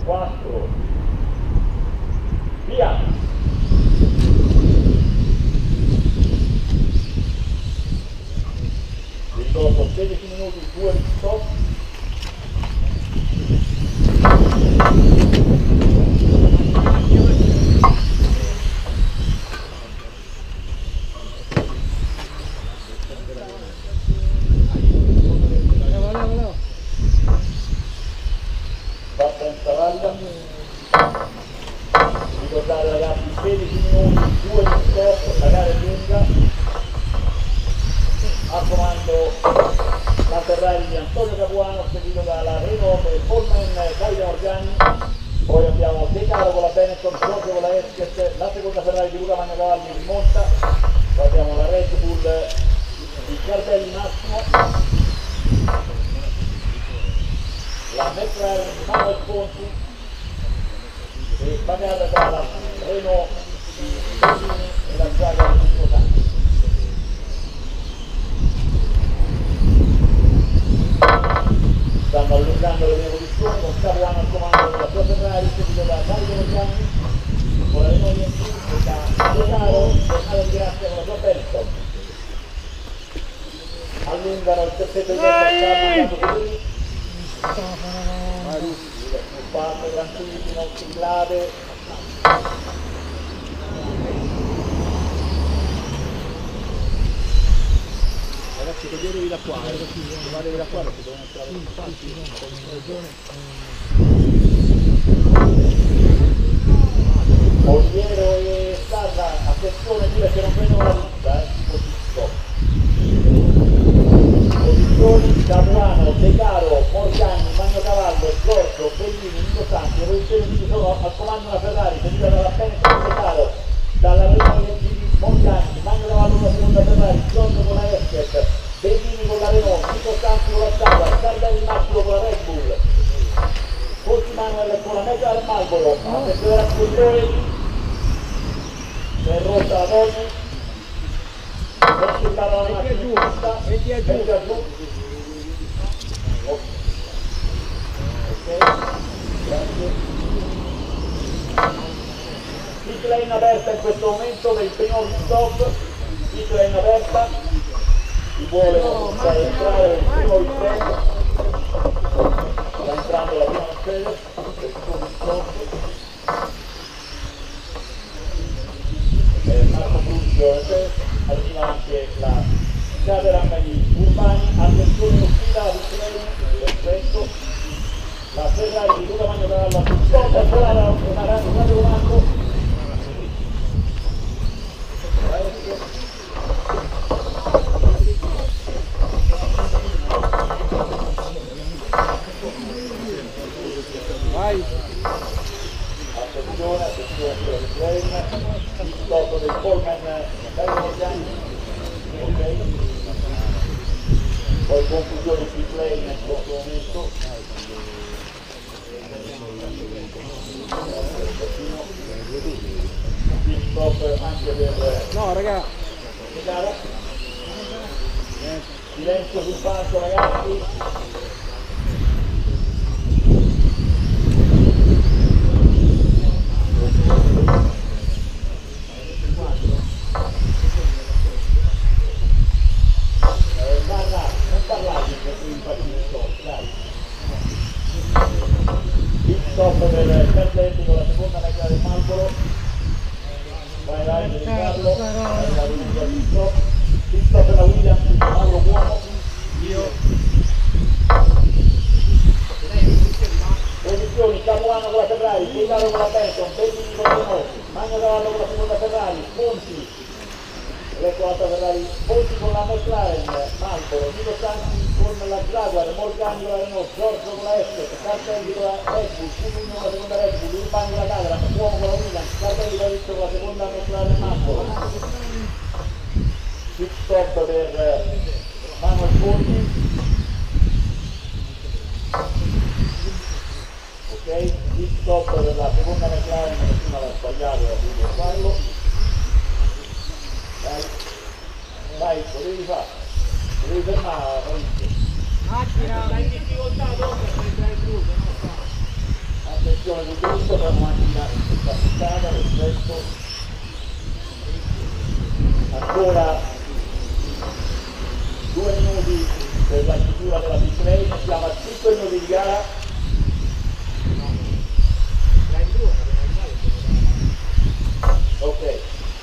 4, via! Vi ricordo 16 minuti, 2 di stop. Partenza valida. Ricordate ragazzi, 16 minuti, 2 di stop, la gara è lunga. A comando la Ferrari di Antonio Capuano, seguito dalla Renault e Pullman Davide Morgani. Poi abbiamo De Caro con la Benetton, Giorgio con la Esket, la seconda Ferrari di Luca Magnacavalli rimonta. Poi abbiamo la Red Bull di Cardelli Massimo, la McLaren di Manuel Ponti e pagata dalla Renault di Bellini e la Jaguar di Pietro Santi. Stanno allungando le prime posizioni con Capuano al comando della sua Ferrari, seguito da Davide Morgani con la Renault IMC e da De Caro, tornato di grazia con la sua Benetton. Allungano il terzetto di destra, spazio tranquilli, non siglate. Ragazzi, toglietevi da qua, toglietevi da qua perché devono entrare in Oliviero e Stasa, attenzione qui perché non vedono la lista, posizioni Capuano, De Caro, Morgani, Magnacavallo, Giorgio, Bellini, Nico Santi. Le posizioni qui sono al comando una Ferrari seguita dalla Benetton De Caro, dalla Renault di Morgani, Magnacavallo con la seconda Ferrari, Giorgio con la Esket, Bellini con la Renault, Nico Santi con la Jaguar, Cardelli Massimo con la Red Bull, Ponti Manuel con la McLaren Marlboro. Attenzione alla posizione, è rotta la Tony, non si parla la macchina in pista, metti a giù. Ok, grazie. Pit lane aperta in questo momento per il primo stop, pit lane aperta, chi vuole iniziare a entrare per il primo riprendo, sta entrando la prima Mercedes per il primo stop. Marco Bruzio, arriva anche la Caterham di Urbani, attenzione uscita la pit lane, perfetto. La Ferrari di Luca Magnacavallo sul stop, è volata una comando. Vai! Attenzione, attenzione sulla pit lane, il stop del Pullman Davide Morgani, ok? Poi conclusione pit lane in questo momento. Pit stop anche per... No raga! Silenzio sul banco ragazzi! Non parlate in stop, dai. Pit stop per Cardelli con la seconda McLaren Marlboro. Vai, devi farlo. Pit stop per la Williams, Mauro Buono. Posizioni, Capuano con la Ferrari, De Caro con la Benetton, Bellini con la Renault, Magnacavallo con la seconda Ferrari, Ponti, ecco l'altra Ferrari, Ponti con la McLaren, Marlboro, Nico Santi con la Jaguar, Morgani con la Renault, Giorgio con la Esket, Cardelli con la Red Bull, Cumino con la seconda Red Bull, Urbani con la Caterham, Uomo con la Williams, Cardelli con la seconda McLaren Marlboro. Pit stop per Manuel Ponti. Ok, pit stop per la seconda McLaren che prima l'ha sbagliato e ha dovuto farlo. Vai, potevi fare, potevi fermare Maurizio. Macchina, dai difficoltà dopo per entrare giù, se no fa. posizione sul dritto per la macchina passata, perfetto. Ancora 2 minuti per la chiusura della pit lane, siamo a 5 minuti di gara. Ok.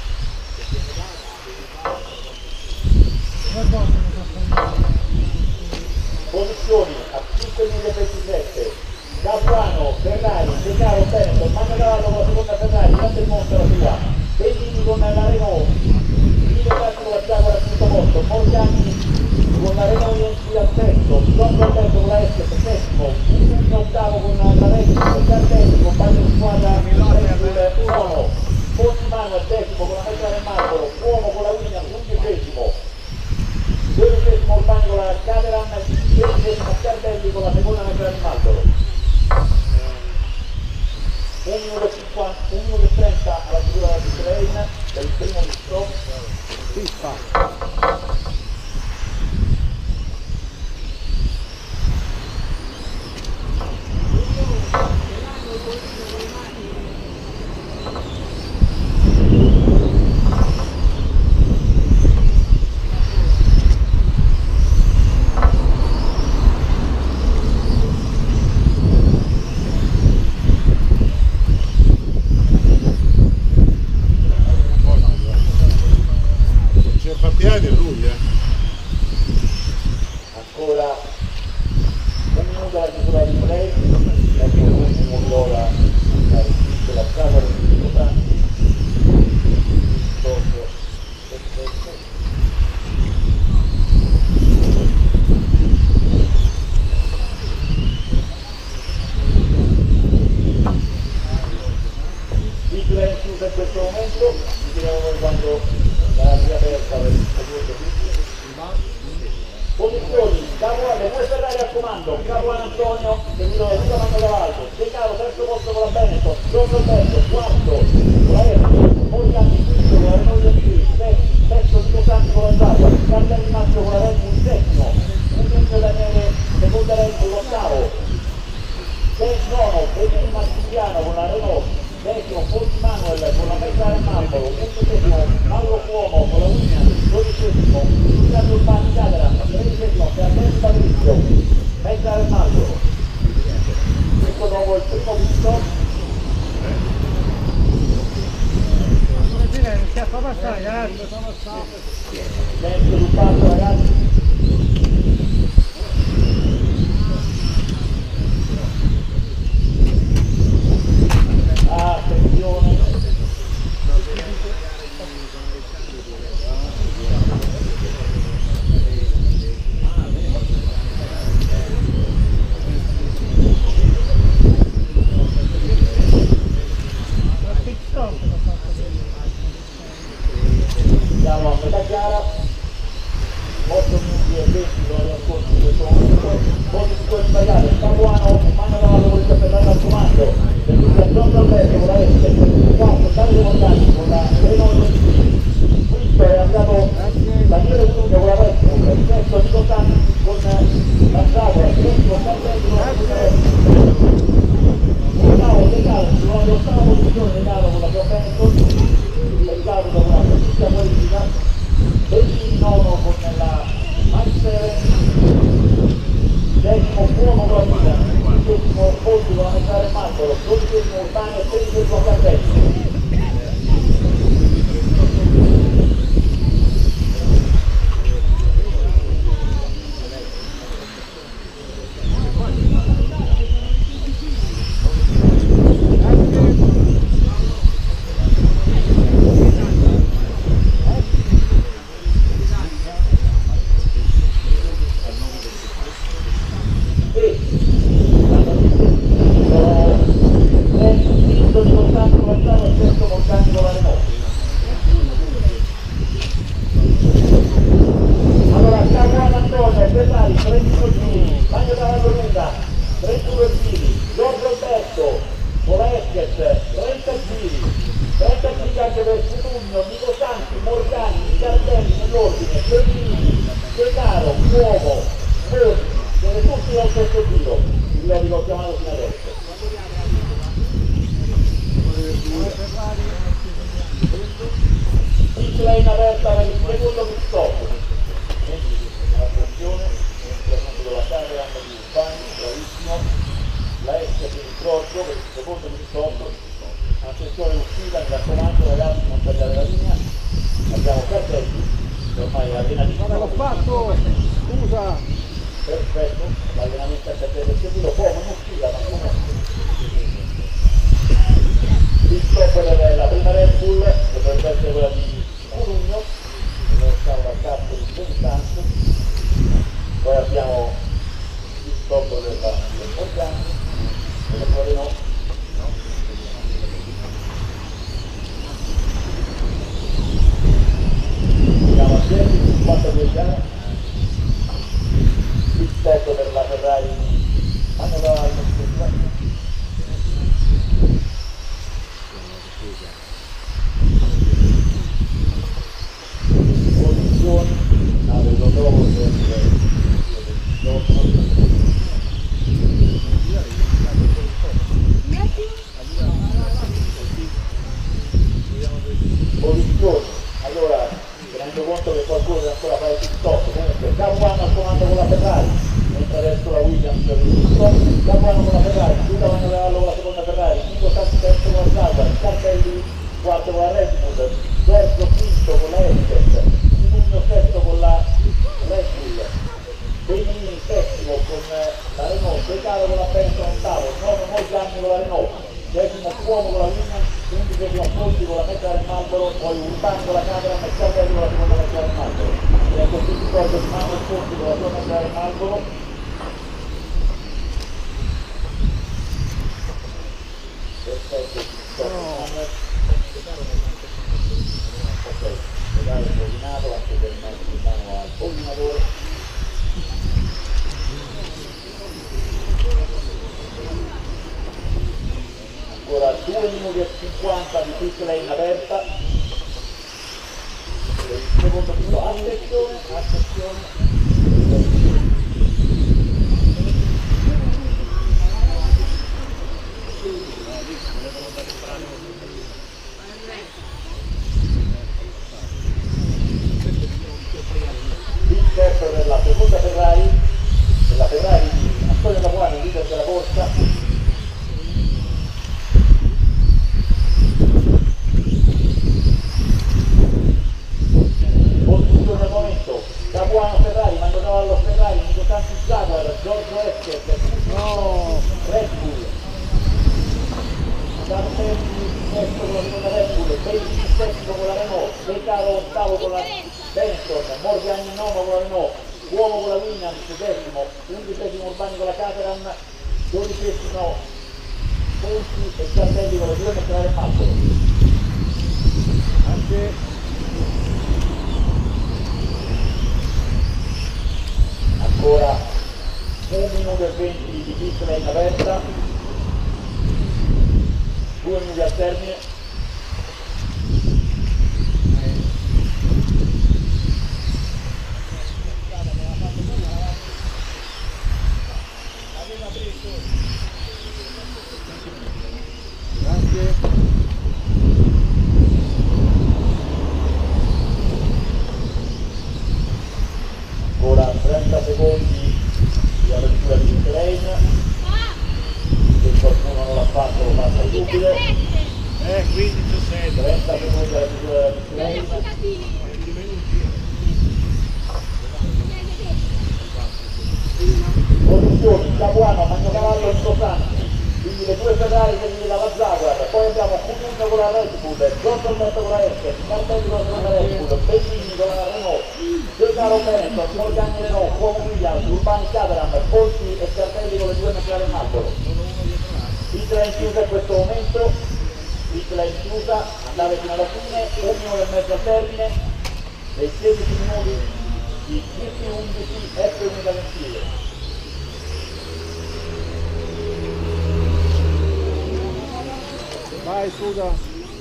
Posizioni a 5 minuti e 27. Capuano, Ferrari, De Caro, Benetton, Magnocavallo con la seconda Ferrari, Grande il Monte la sua, Bellini con la Renault, Guido Castro con la Jaguar al quinto posto, Morgani con la Renault IMC al sesto, Giorgio Alberto con la S settimo, Udine ottavo con la Renault, Cardelli compagno di squadra sul nono, Fontimano al decimo con la McLaren Marlboro, Uomo con la Williams undicesimo, 12esimo compagno con la Caterham, 13esimo Cardelli con la seconda McLaren Marlboro. 1 minuto e 50, 1 minuto e 30 alla chiusura della pit lane del primo misto. Piedi lui, Ancora 1 minuto alla chiusura di play, ecco l'ultimo viola della strada del Filippo Tanti, perfetto. Pit lane chiusa in questo momento, ci vediamo quando la riaperta per il secondo pit. Posizioni, Capuano, 2 Ferrari al comando, Capuano Antonio, seguito da Luca Magnocavallo, De Caro terzo posto con la Benetton, Giorgio Alberto quarto con la Erdo, Morgani quinto con la Renault IMC, sesto Nico Santi con la Jaguar, Cardelli Maggio con la Red Bull settimo, Udine Daniele seconda Red Bull ottavo, nono Bellini Massimiliano con la Renault, decimo Fonti Manuel con la McLaren Marlboro, 11esimo Mauro Cuomo con la Williams, 12esimo Luciano Urbani Caterham, 13esimo Cardelli Patrizio, McLaren Marlboro. Questo dopo il primo pit stop. Silenzio sul passo ragazzi. Attenzione. Siamo a metà gara, 8 minuti e 20 sono trascorsi in questo momento, posizioni sbagliate, Capuano, Magnocavallo con il Ferrari al comando, seguito da Giorgio Alberto con la S, quarto Davide Morgani con la Renault, quinto è andato Daniele Udine con la Red Bull, sesto Nico Santi con la Jaguar, settimo Cardelli con la Ferrari, ottavo De Caro, sulla l'ottava posizione De Caro con la sua Benetton, pensato dopo una precisa qualifica, Bellini nono con la Master, decimo Cuomo con la Guida, 15esimo Fonti con la McLaren Marlboro, 12esimo Urbani e 13esimo Cardelli. Giorgio, per il secondo di sotto. Attenzione uscita, mi raccomando ragazzi, non tagliare la linea. Abbiamo cartelli, ormai è allenamento. Ma l'ho fatto! Scusa! Perfetto, l'allenamento a cartelli è seguito, poi non uscita, ma comunque. Il stop per la prima Red Bull dovrebbe essere quella di Codugno, dove stiamo dal cazzo di Bentanto. Poi abbiamo il stop del Morgani, della Renault. Siamo a 10,52 anni. Il stop per la Ferrari hanno davanti posizioni, avevo trovo posizioni. Allora, tenendo conto che qualcuno deve ancora fare il stop, comunque Caruano al comando con la Ferrari, mentre adesso la Williams per il stop, Caruano con la Ferrari, Giuda Vanno Cavallo con la seconda Ferrari, Nico Santi terzo con la Sauber, Cartelli quarto con la Red Bull, Giorgio quinto con la Estes, Codugno sesto con la Red Bull, Benini settimo con la Renault, De Caro con la Benetton ottavo, nono Morgani con la Renault, decimo Cuomo con la Williams, 15esimo Fonti con la McLaren Marlboro, poi Urbano con la Caterham e Cartelli con la seconda McLaren Marlboro. E così si ricordo Manuel Fonti con la sua McLaren Marlboro. Perfetto, ok, legale coordinato anche per mettere in mano al coordinatore. Ancora 2 minuti e 50 di pit lane aperta per il secondo punto. Attenzione, attenzione. Pit stop per la seconda Ferrari, per la Ferrari di Antonio Capuano, leader della corsa. Posizione al momento, Capuano Ferrari, Mando Cavallo Ferrari, Nico Santi Jaguar, Giorgio Escher, Red Bull, Cartelli sesto con la seconda Red Bull, Benini settimo con la Renault, De Caro ottavo con la Benetton, Morgani nono con la Renault, Uomo con la Williams decimo, 11esimo Urbani con la Caterham, 12esimo Fonti e Cartelli con la due McLaren Marlboro. Anche ancora 1 minuto e 20 di pit lane aperta, 2 minuti al termine. Grazie. Ancora 30 secondi di apertura di pit lane, se qualcuno non l'ha fatto lo faccia subito. 15 6 30 secondi di apertura di pit lane. Posizioni, Capuano, Magnocavallo, Nico Santi, quindi le due Ferrari seguite dalla Jaguar, poi abbiamo Codugno con la Red Bull, Giorgio Alberto con la Estes, Cartelli con la seconda Red Bull, Benini con la Renault, De Caro Benetton, Morgani Renault, Cuomo Williams, Urbani Caterham, Fonti e Cartelli con le due McLaren Marlboro. Pit lane chiusa in questo momento, pit lane chiusa, andate fino alla fine, 1 minuto e mezzo al termine, dei 16 minuti di GP11 F1 da Ventile. Vai, scusa.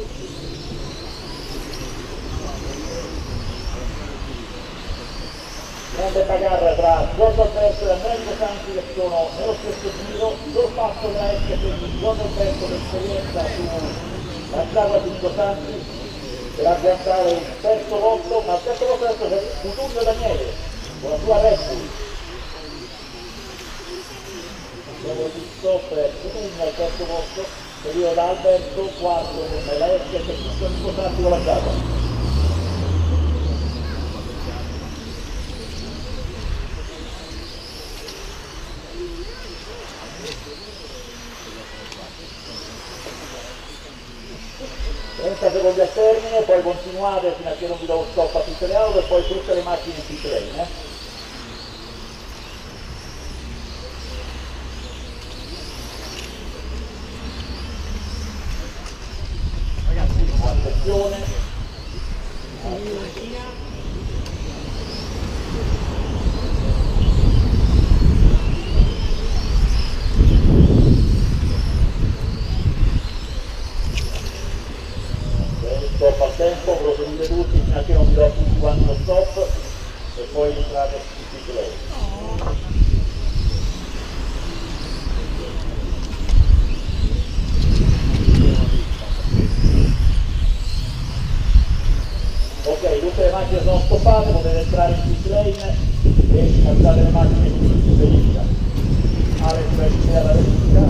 Grande bagarra tra Giorgio Alberto e Americo Santi che sono nello stesso giro, sorpasso tra essi di Giorgio Alberto per esperienza sulla Jaguar di Nico Santi per agganciare il terzo posto, ma al terzo posto adesso c'è Codugno Daniele con la sua Red Bull. stop Cutugno al terzo posto, seguito da Alberto, quarto con Meleschi e quinto Nico Santi con la Giacomo. Secondi al termine, poi continuate fino a che non vi do lo stop a tutte le auto e poi tutte le macchine in pit lane. Attenzione. Stop al tempo, proseguite tutti fino a che non vi do tutti quanti lo stop e poi entrate in pit lane. Ok, tutte le macchine sono stoppate, potete entrare in pit lane e lasciate le macchine in verifica. Alex per la verifica.